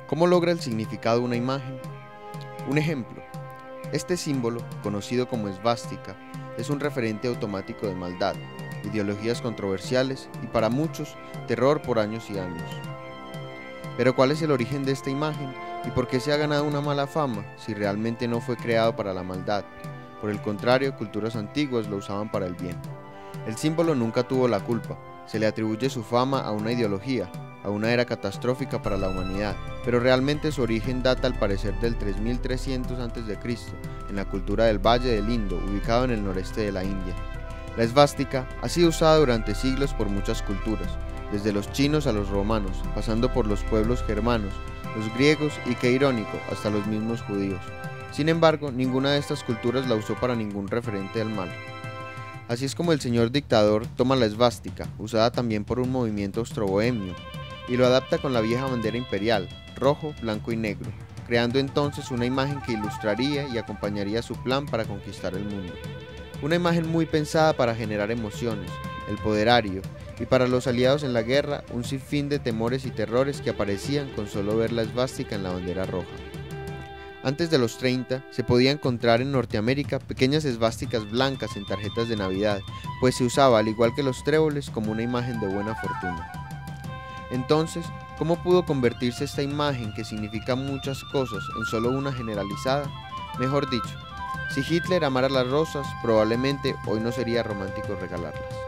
¿Cómo logra el significado una imagen? Un ejemplo. Este símbolo, conocido como esvástica, es un referente automático de maldad, ideologías controversiales y para muchos, terror por años y años. Pero ¿cuál es el origen de esta imagen y por qué se ha ganado una mala fama si realmente no fue creado para la maldad? Por el contrario, culturas antiguas lo usaban para el bien. El símbolo nunca tuvo la culpa, se le atribuye su fama a una ideología, a una era catastrófica para la humanidad, pero realmente su origen data al parecer del 3300 a.C., en la cultura del Valle del Indo, ubicado en el noreste de la India. La esvástica ha sido usada durante siglos por muchas culturas, desde los chinos a los romanos, pasando por los pueblos germanos, los griegos y, qué irónico, hasta los mismos judíos. Sin embargo, ninguna de estas culturas la usó para ningún referente del mal. Así es como el señor dictador toma la esvástica, usada también por un movimiento austrobohemio, y lo adapta con la vieja bandera imperial, rojo, blanco y negro, creando entonces una imagen que ilustraría y acompañaría su plan para conquistar el mundo. Una imagen muy pensada para generar emociones, el poderario, y para los aliados en la guerra, un sinfín de temores y terrores que aparecían con solo ver la esvástica en la bandera roja. Antes de los 30, se podía encontrar en Norteamérica pequeñas esvásticas blancas en tarjetas de Navidad, pues se usaba, al igual que los tréboles, como una imagen de buena fortuna. Entonces, ¿cómo pudo convertirse esta imagen que significa muchas cosas en solo una generalizada? Mejor dicho, si Hitler amara las rosas, probablemente hoy no sería romántico regalarlas.